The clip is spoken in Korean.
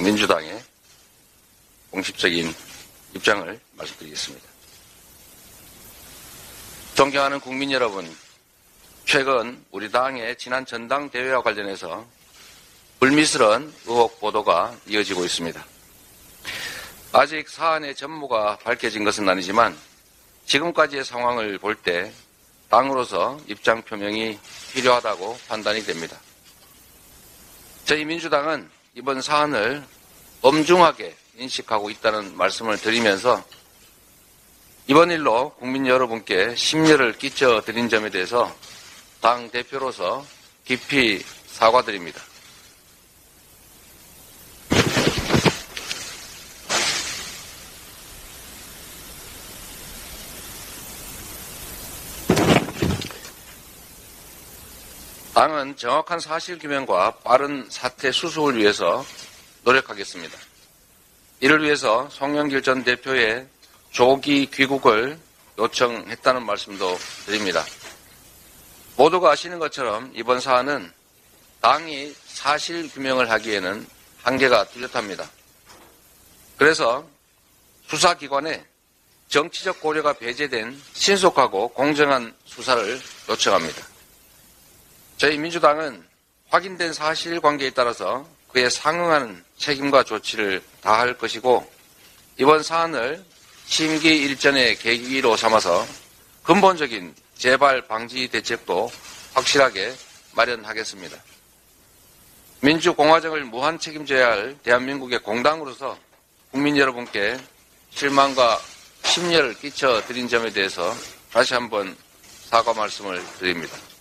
민주당의 공식적인 입장을 말씀드리겠습니다. 존경하는 국민 여러분, 최근 우리 당의 지난 전당대회와 관련해서 불미스러운 의혹 보도가 이어지고 있습니다. 아직 사안의 전모가 밝혀진 것은 아니지만 지금까지의 상황을 볼 때 당으로서 입장 표명이 필요하다고 판단이 됩니다. 저희 민주당은 이번 사안을 엄중하게 인식하고 있다는 말씀을 드리면서 이번 일로 국민 여러분께 심려를 끼쳐드린 점에 대해서 당 대표로서 깊이 사과드립니다. 당은 정확한 사실규명과 빠른 사태 수습을 위해서 노력하겠습니다. 이를 위해서 송영길 전 대표의 조기 귀국을 요청했다는 말씀도 드립니다. 모두가 아시는 것처럼 이번 사안은 당이 사실규명을 하기에는 한계가 뚜렷합니다. 그래서 수사기관에 정치적 고려가 배제된 신속하고 공정한 수사를 요청합니다. 저희 민주당은 확인된 사실관계에 따라서 그에 상응하는 책임과 조치를 다할 것이고 이번 사안을 심기 일전의 계기로 삼아서 근본적인 재발 방지 대책도 확실하게 마련하겠습니다. 민주공화정을 무한 책임져야 할 대한민국의 공당으로서 국민 여러분께 실망과 심려를 끼쳐드린 점에 대해서 다시 한번 사과 말씀을 드립니다.